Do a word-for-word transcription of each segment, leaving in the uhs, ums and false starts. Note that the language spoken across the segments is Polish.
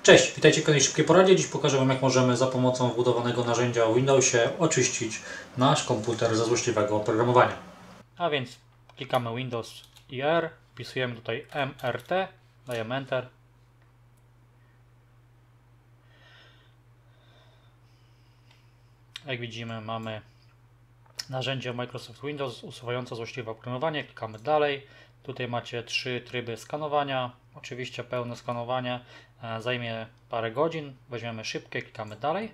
Cześć, witajcie w kolejnej szybkiej poradzie. Dziś pokażę Wam, jak możemy za pomocą wbudowanego narzędzia w Windowsie oczyścić nasz komputer ze złośliwego oprogramowania. A więc klikamy Windows i R, wpisujemy tutaj M R T, dajemy Enter. Jak widzimy, mamy narzędzie Microsoft Windows usuwające złośliwe oprogramowanie. Klikamy dalej. Tutaj macie trzy tryby skanowania. Oczywiście pełne skanowanie zajmie parę godzin. Weźmiemy szybkie, klikamy dalej.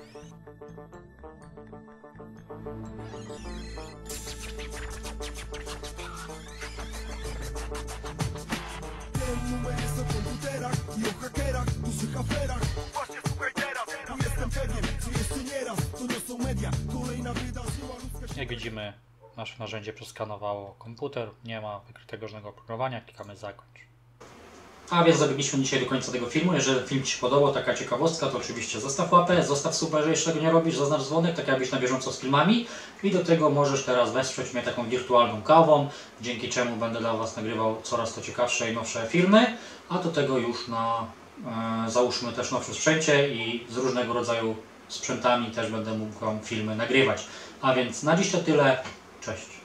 Numer jest o komputerach i o hakerach, dużych aferach. Właśnie słuchaj teraz, tu jestem pewien, że jeszcze nie raz to nie są media. Kolejna wydarzyła ludzka... Jak widzimy, nasze narzędzie przeskanowało komputer. Nie ma wykrytego żadnego oprogramowania. Klikamy zakończ. A więc dobiegliśmy dzisiaj do końca tego filmu. Jeżeli film Ci się podobał, taka ciekawostka, to oczywiście zostaw łapę, zostaw suba, jeżeli jeszcze tego nie robisz, zaznacz dzwonek, tak jakbyś na bieżąco z filmami. I do tego możesz teraz wesprzeć mnie taką wirtualną kawą, dzięki czemu będę dla Was nagrywał coraz to ciekawsze i nowsze filmy, a do tego już na, e, załóżmy też nowsze sprzęcie i z różnego rodzaju sprzętami też będę mógł Wam filmy nagrywać. A więc na dziś to tyle. Cześć.